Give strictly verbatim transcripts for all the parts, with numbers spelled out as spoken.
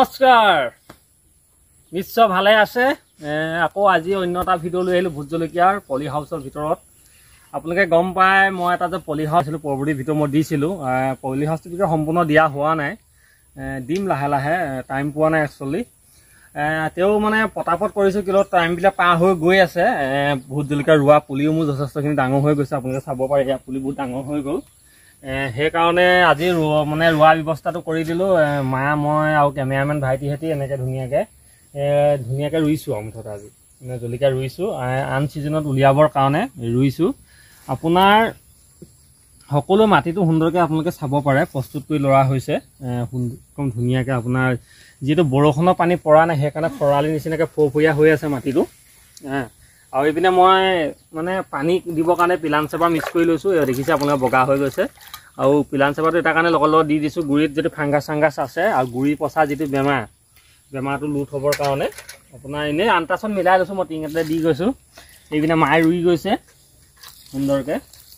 নমস্কাৰ নিশ্চয় ভালে আছে আকৌ আজি অন্য এটা ভিডিও লৈ আহিলো ভোট জলকীয়াৰ পলি হাউসৰ ভিতৰত আপোনালোকে গম পায় মই এটা যে পলি হাউস ছিল পৰবৰ্তী ভিডিও মই দিছিলো পলি হাউসটো ভিতৰত সম্পূৰ্ণ দিয়া হোৱা নাই দিম লাহে লাহে টাইম পোৱা নাই একচুয়ালি তেও মানে পটাপট কৰিছো কিলো টাইম বিলা পাৰ হৈ গৈ আছে ভোট জলকীয়া ৰুৱা পুলিও মোৰ যথেষ্টখিনি ডাঙৰ হৈ গৈছে আপোনালোকে চাব পাৰে ইয়া পুলি বহুত ডাঙৰ হৈ গ'ল हे कारणे আজি মানে ৰুৱা ব্যৱস্থাটো কৰি দিলো মা মই আৰু কেমেৰামেন ভাইটি হেতি এনেকে ধুনিয়াকে ধুনিয়াকে ৰুইছো আমথত আজি মানে জলকীয়া ৰুইছো আন সিজনত উলিয়াবৰ কাৰণে ৰুইছো আপোনাৰ সকলো মাটিটো সুন্দৰকে আপোনালোকে চাব পাৰে প্ৰস্তুত কৰি লৰা হৈছে কম ধুনিয়াকে আপোনাৰ যেটো বৰষুণৰ পানী পৰা নাই হে কাৰণে ফৰালি নিচিনাকে ফোফিয়া হৈ আছে মাটিটো আৰু ইপিনে মই মানে পানী দিবৰ কাৰণে পিলান সেবা মিক্স কৰি লৈছো দেখিছে আপোনালোকে বগা হৈ গৈছে আৰু পিলান সেবাটো এটা কাৰণে লগৰ লগত দি দিছো গুৰিত যেটো ফাংগাছ ফাংগাছ আছে আৰু গুৰি পচা যেটো বেমাৰ বেমাৰটো লুট হবৰ কাৰণে আপোনাৰ এনে আন্তাছন মিলাই লৈছো মই টিংতে দি গৈছো এইবিনা মাই ৰুই গৈছে সুন্দৰকে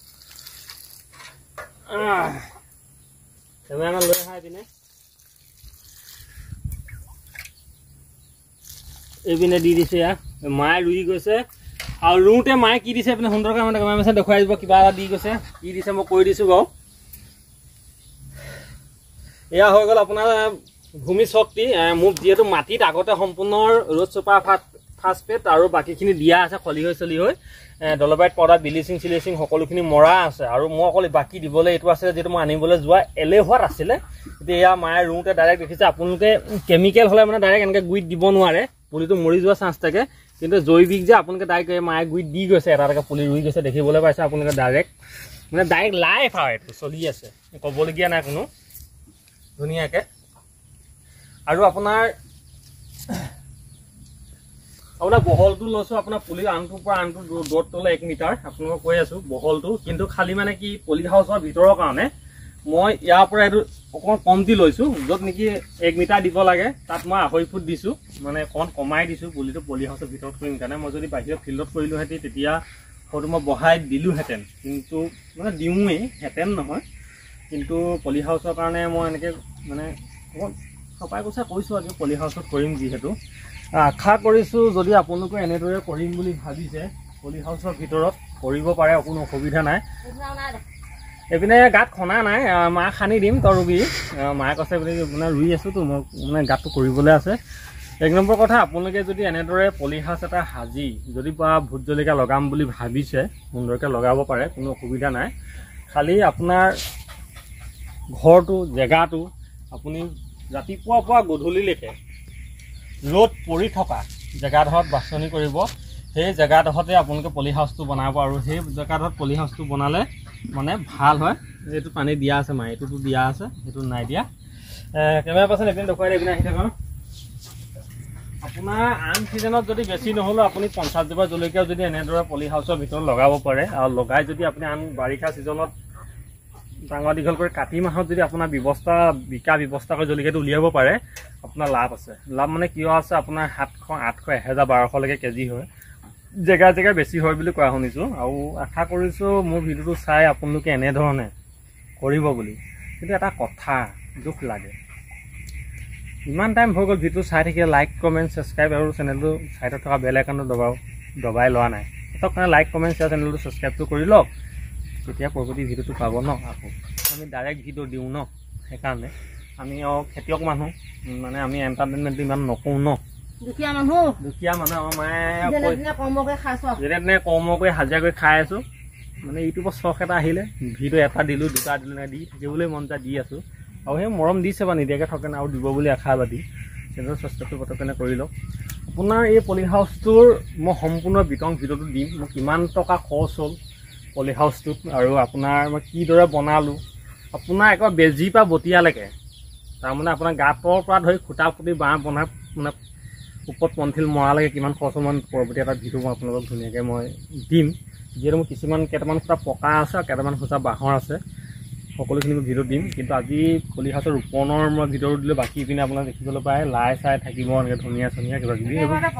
কেমেৰামান লৈ আহা এইবিনে এইবিনে দি দিছে ইয়া মাই ৰুই গৈছে আৰু ৰুতে মাই কি দিছে আপুনি সুন্দৰকে মানে কেমেৰামেন দেখুৱাই দিব কিবা এটা দি গৈছে কি দিছে মই কৈ দিছো গও এয়া হৈ গল আপোনাৰ ভূমি শক্তি মুখ যেটো মাটিত আগতে সম্পূৰ্ণ ৰোড সুপাৰ ফাস্ফেট আৰু বাকিখিনি দিয়া আছে খলি হৈ চলি হৈ ডলবাইট পাউডাৰ বিলিচিং সিলিচিং সকলোখিনি মৰা আছে আৰু মই অকল বাকি দিবলৈ এটো আছে যেটো মই আনিবলৈ যোৱা এলেহুৱাত আছিলে এতিয়া মায়ে ৰুতে ডাইৰেক্ট দেখিছে আপোনালোকে কেমিক্যাল হলে মানে ডাইৰেক্ট এনেকে গুইত দিব নোৱাৰে পুলিটো মৰি যোৱা চান্স থাকে কিন্তু জৈবিক যে আপোনালোকে ডাইৰেক্ট মায়ে গুইত দি গৈছে এটা এটা পুলি ৰুই গৈছে দেখিবলৈ পাইছে আপোনালোকে ডাইৰেক্ট মানে ডাইৰেক্ট লাইভ হয় এটো চলি আছে কবলগীয়া নাই কোনো ধুনিয়াকে আৰু আপোনাৰ আপোনাৰ বহলটো লৈছো আপোনাৰ পুলি আনটোৰ পৰা আনটো দূৰত তলে এক মিটাৰ আপোনাক কৈ আছো বহলটো কিন্তু খালি মানে কি পলি হাউসৰ ভিতৰৰ কাৰণে মই ইয়াৰ পৰা এটো অকন কমতি লৈছো যত নেকি এক মিটাৰ দিব লাগে তাত মই আঢ়ৈ ফুট দিছো মানে কোন কমাই দিছো পুলিটো পলি হাউসৰ ভিতৰত কৰিম কাৰণে মই যদি বাহিৰত ফিল্ডত কৰিলো হেতি তেতিয়া ফটো মই বহাই দিলো হেতেন কিন্তু মানে দিউই হেতেন নহয় কিন্তু পলি হাউসৰ কাৰণে মই এনেকে মানে সপাই কথা কৈছো আজি পলি হাউসত কৰিম যিহেতু আশা কৰিছো যদি আপোনালোকে এনেদৰে কৰিম বুলি ভাবিছে পলি হাউসৰ ভিতৰত কৰিব পাৰে কোনো অসুবিধা নাই এপিনে গাত খনা নাই মা খানি দিম তো ৰুবি মায়ে কৈছে বুলি মানে ৰুই আছো তো মানে গাতটো কৰিবলৈ আছে এক নম্বৰ কথা আপোনালোকে যদি এনেদৰে পলি হাউস এটা হাজি যদি বা ভোট জলকীয়া লগাম বুলি ভাবিছে সুন্দৰকে লগাব পাৰে কোনো অসুবিধা নাই খালি আপোনাৰ ঘৰটো জেগাটো আপুনি ৰাতিপুৱা পৰা গধূলিলৈকে ৰ'দ পৰি থকা জেগাডোখৰত বাছনি কৰিব সেই জেগাডোখৰতে আপোনালোকে পলি হাউসটো বনাব আৰু সেই জেগাডোখৰত পলি হাউসটো বনালে মানে ভাল হয় এইটো পানী দিয়া আছে মাই এইটো দিয়া আছে এইটো নাই দিয়া কেমেৰা পাৰ্সন এপিন দেখুৱাই দিবিনা আহি থাকক আপোনাৰ আন সিজনত যদি বেছি নহলো আপুনি পঞ্চাছ জোপা জলকীয়া যদি এনেদৰে পলি হাউসৰ ভিতৰত লগাব পাৰে আৰু লগাই যদি আপুনি আন বাৰিষা সিজনত ডাঙৰ দীঘল কৰি কাটি মাহত যদি আপোনাৰ ব্যৱস্থা বিকা ব্যৱস্থা কৰি জলকীয়াটো উলিয়াব পাৰে আপোনাৰ লাভ আছে লাভ মানে কিয় আছে আপোনাৰ সাতশ আঠশ এহেজাৰ বাৰশ লৈকে কেজি হয় জেগা জেগা বেছি হয় বুলি কোৱা শুনিছো আৰু আশা কৰিছো মোৰ ভিডিওটো চাই আপোনালোকে এনে ধৰণে কৰিব বুলি কিন্তু এটা কথা দুখ লাগে ইমান টাইম হৈ গ'ল ভিডিও চাই থাকিলে লাইক কমেন্ট সাবস্ক্ৰাইব আৰু চেনেলটো সাইডত থকা বেল আইকনটো দবাও দবাই লোৱা নাই তক কাৰণে লাইক কমেন্ট শেয়াৰ চেনেলটো সাবস্ক্ৰাইবটো কৰি লওক তেতিয়া পৰৱৰ্তী ভিডিওটো পাব ন আকৌ আমি ডাইৰেক্ট ভিডিও দিওঁ ন সেইকাৰণে আমি খেতিয়ক মানুহ মানে আমি এন্টাৰটেইনমেন্ট ইমান নকওঁ ন দুখীয়া মানুহ দুখীয়া মানুহ আমাৰ মায়ে যেনে কৰ্মকে খাইছো যেনে কৰ্মকৈ হাজিৰা কৰি খাই আছো মানে ইউটিউবত চখ এটা আহিলে ভিডিও এটা দিলো দুটা দিলো দি থাকিবলৈ মন যায় দি আছো আৰু সেই মৰম দিছে বা নিদিয়াকে থাকে না আৰু দিব বুলি আশাবাদী চেনেল সাবস্ক্ৰাইব পটকনে কৰি লওক আপোনাৰ এই পলি হাউসটোৰ মই সম্পূৰ্ণ বিতং ভিডিওটো দিম মই কিমান টকা খৰচ হ'ল পলি হাউসটোত আৰু আপোনাৰ মই কিদৰে বনালো আপোনাৰ একবাৰ বেজি পা বটিয়ালৈকে তাৰমানে আপোনাৰ গাঁতৰ পৰা ধৰি খুটা ফুটি বাঁহ বনাই মানে ওপৰত পন্থিল মৰালৈকে কিমান খৰচ মান পৰৱৰ্তী এটা ভিডিও মই আপোনালোকক ধুনীয়াকৈ মই দিম যিহেতু মোৰ কিছুমান কেইটামান খুটা পকা আছে আৰু কেইটামান খুটা বাঁহৰ আছে সকলোখিনি মই ভিডিও দিম কিন্তু আজি পলি হাউসৰ ৰোপণৰ মই ভিডিও দিলে বাকী পিনে আপোনাৰ দেখিবলৈ পায় লাই চাই থাকিব এনেকৈ ধুনীয়া ধুনীয়া কিবা কিবি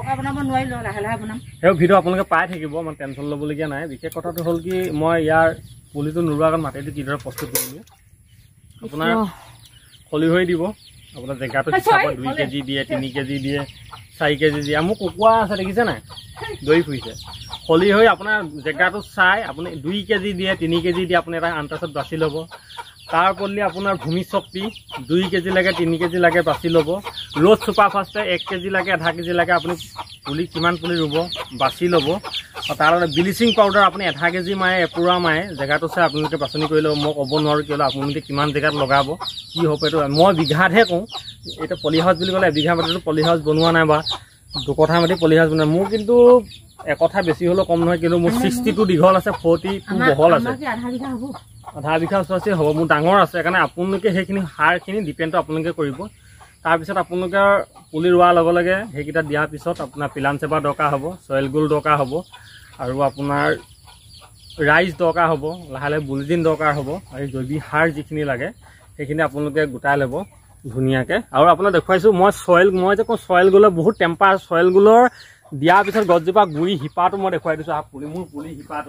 সেই ভিডিও আপোনালোকে পাই থাকিব মানে টেনশ্যন ল'বলগীয়া নাই বিশেষ কথাটো হ'ল কি মই ইয়াৰ পুলিটো নোৰোৱাৰ আগত মাটিটো কিদৰে প্ৰস্তুত কৰিলোঁ আপোনাৰ খলি হৈ দিব আপোনাৰ জেগাটো হিচাপত দুই কেজি দিয়ে, তিনি কেজি দিয়ে, চাৰি কেজি দিয়ে। মোৰ কুকুৰা আছে দেখিছে নাই, দৌৰি ফুৰিছে। হলি হৈ আপোনাৰ জেগাটো চাই আপুনি দুই কেজি দিয়ে, তিনি কেজি দিয়ে, আপুনি এটা আন্তাজত বাছি ল'ব। তাৰ পলি আপোনাৰ ভূমি শক্তি দুই কেজি লাগে, তিনি কেজি লাগে, বাছি ল'ব। ৰ'দ ছুপাৰ ফাষ্টে এক কেজি লাগে, আধা কেজি লাগে, আপুনি পুলি কিমান পুলি ৰুব বাছি ল'ব। আৰু তাৰ লগত ব্লিচিং পাউডাৰ আপুনি আধা কেজি মাৰে, এপোৰা মাৰে, জেগাটো চাই আপোনালোকে বাছনি কৰি ল'ব। মই ক'ব নোৱাৰোঁ কিয় আপোনালোকে কিমান জেগাত লগাব, কি হ'ব এইটো মই বিঘাতহে কওঁ। এইটো পলি হাউচ বুলি ক'লে এবিঘা মাটিতো পলি হাউচ বনোৱা নাই বা দুকঠা মাটি পলি হাউচ বনোৱা। মোৰ কিন্তু একঠা বেছি হ'লেও কম নহয়, কিন্তু মোৰ ছিক্সটি টু দীঘল আছে, ফৰ্টি টু বহল আছে, আধা বিঘা ওচৰতে হ'ব। মোৰ ডাঙৰ আছে, সেইকাৰণে আপোনালোকে সেইখিনি সাৰখিনি ডিপেণ্ডটো আপোনালোকে কৰিব। তাৰপিছত আপোনালোকে পুলি ৰোৱাৰ লগে লগে সেইকেইটা দিয়াৰ পিছত আপোনাৰ পিলান চেপাৰ দৰকাৰ হ'ব, চইল গুল দৰকাৰ হ'ব, আৰু আপোনাৰ ৰাইচ দৰকাৰ হ'ব, লাহে লাহে বুলজিন দৰকাৰ হ'ব, আৰু জৈৱিক সাৰ যিখিনি লাগে সেইখিনি আপোনালোকে গোটাই ল'ব ধুনীয়াকৈ। আৰু আপোনাক দেখুৱাইছোঁ মই চইল, মই যে কওঁ চইল গুলৰ বহুত টেম্পাৰ, চইল গুলৰ দিয়াৰ পিছত গছজোপা গুৰি শিপাটো মই দেখুৱাই দিছোঁ। আৰু পুলি মোৰ পুলি শিপাটো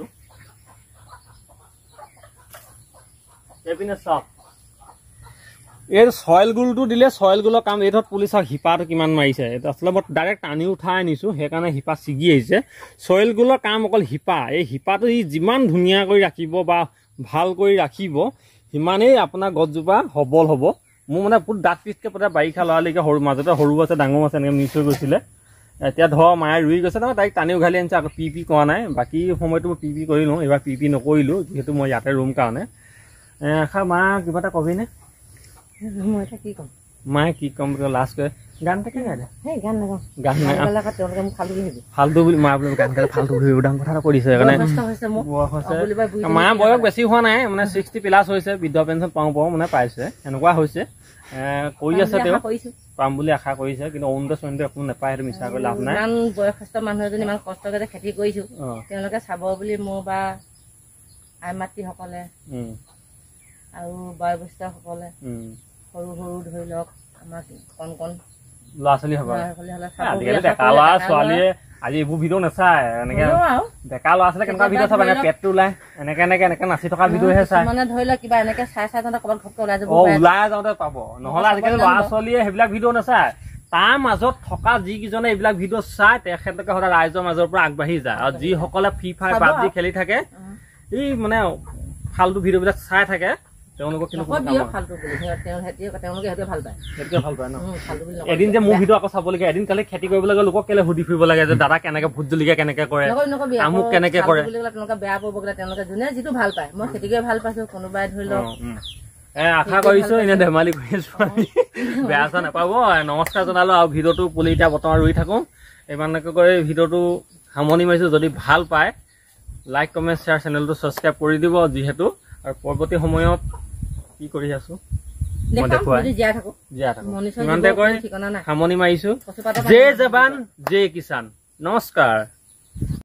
এইপিনে চাওক, এই চইল গুলটো দিলে চইল গুলৰ কাম। এই ধৰক পুলি চাওক শিপাটো কিমান মাৰিছে, এইটো আচলতে মই ডাইৰেক্ট টানি উঠাই আনিছোঁ, সেইকাৰণে শিপা ছিগি আহিছে। চইল গুলৰ কাম অকল শিপা, এই শিপাটো ই যিমান ধুনীয়া কৰি ৰাখিব বা ভাল কৰি ৰাখিব সিমানেই আপোনাৰ গছজোপা সবল হ'ব। মোৰ মানে বহুত ডাঠ পিচকৈ পতা বাৰিষা লৰালৈকে সৰু মাজতে সৰু আছে ডাঙৰ আছে এনেকৈ মিক্স হৈ গৈছিলে। এতিয়া ধৰ মায়ে ৰুই গৈছে নহয়, তাইক টানি উঘালি আনিছে, আকৌ পি পি কৰা নাই। বাকী সময়টো মই পি পি কৰি লওঁ, এইবাৰ পি পি নকৰিলোঁ যিহেতু মই ইয়াতে ৰুম কাৰণে। এষা মা কিবা এটা কবিনে? মই কি ক'ম, মায়ে কি ক'ম বুলি লাষ্ট কৰে গান এটা কি গাই দে, গান নাগাওঁ, গান তেওঁলোকে মোক ফাল্টু বুলি ফাল্টু বুলি মা বোলে গান গালে ফাল্টু বুলি ডাঙৰ কথা এটা কৰিছে। সেইকাৰণে মাৰ বয়স বেছি হোৱা নাই, মানে ছিক্সটি প্লাছ হৈছে, বৃদ্ধ পেঞ্চন পাওঁ পাওঁ মানে পাইছে, এনেকুৱা হৈছে। কৰি আছে তেওঁ পাম বুলি আশা কৰিছে, কিন্তু অৰুণোদয় চৰুণোদয় একো নাপায়, সেইটো মিছা কৰি লাভ নাই। ইমান বয়সস্থ মানুহ এজনী ইমান কষ্টকে যে খেতি কৰিছোঁ, তেওঁলোকে চাব বুলি মোৰ বা আই মাতৃসকলে আৰু বয়োজ্যেষ্ঠসকলে সৰু সৰু ধৰি লওক আমাৰ কণ কণ ল'ৰা ছোৱালী হ'ব, আজিকালি ডেকা ল'ৰা ছোৱালীয়ে আজি এইবোৰ ভিডিঅ' নাচায়। এনেকে ডেকা ল'ৰা ছোৱালীয়ে কেনেকুৱা ভিডিঅ' চাব, এনেকে পেটটো ওলাই এনেকে এনেকে এনেকে নাচি থকা ভিডিঅ'হে চায়। মানে ধৰি লওক কিবা এনেকে চাই চাই যাওঁতে ক'ৰবাত ঘপকৈ ওলাই যাব, অ ওলাই যাওঁতে পাব। নহ'লে আজিকালি ল'ৰা ছোৱালীয়ে সেইবিলাক ভিডিঅ' নাচায়। তাৰ মাজত থকা যিকেইজনে এইবিলাক ভিডিঅ' চায় তেখেতলোকে সদায় ৰাইজৰ মাজৰ পৰা আগবাঢ়ি যায়। আৰু যিসকলে ফ্ৰী ফায়াৰ পাবজি খেলি থাকে, এই মানে ফাল্টু ভিডিঅ'বিলাক চাই থাকে, তেওঁলোকক কিন্তু এদিন যে মোৰ ভিডিঅ' আকৌ চাব লাগে, এদিন কালি খেতি কৰিব লাগে, লোকক কেলে সুধি ফুৰিব লাগে যে দাদা কেনেকে ভোট জলকীয়া কেনেকে কৰে, আমুক কেনেকে কৰে, তেওঁলোকে বেয়া পাব গ'লে তেওঁলোকে যোনে যিটো ভাল পায়। মই খেতি কৰি ভাল পাইছো, কোনোবাই ধৰি লওক এ আশা কৰিছো এনে ধেমালি কৰি আছো, বেয়া চেয়া নাপাব। নমস্কাৰ জনালো, আৰু ভিডিঅ'টো পুলি এতিয়া বৰ্তমান ৰুই থাকো, ইমানকে কৰি ভিডিঅ'টো সামৰণি মাৰিছো। যদি ভাল পায় লাইক কমেণ্ট শ্বেয়াৰ, চেনেলটো ছাবস্ক্ৰাইব কৰি দিব যিহেতু। আৰু পৰৱৰ্তী সময়ত কি কৰি আছো মই দেখুৱাই জীয়াই থাকো, ইমানতে কৈ সামৰণি মাৰিছো। জয় জৱান জয় কিষাণ, নমস্কাৰ।